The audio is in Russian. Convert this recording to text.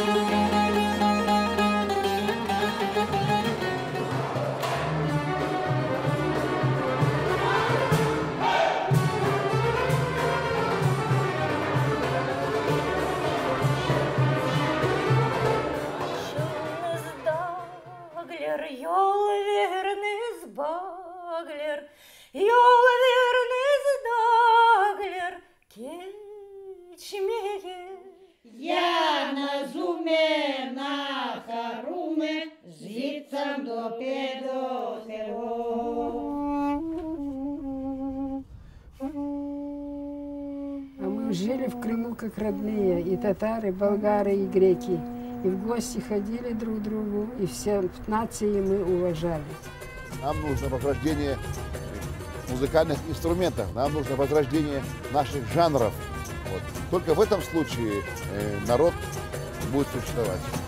Йол верный сбаглер, йол верный сдаглер, кечмеге. Я на зуме, на харуме, зицам до педохево. А мы жили в Крыму как родные, и татары, и болгары, и греки. И в гости ходили друг к другу, и все нации мы уважали. Нам нужно возрождение музыкальных инструментов, нам нужно возрождение наших жанров. Вот. Только в этом случае народ будет существовать.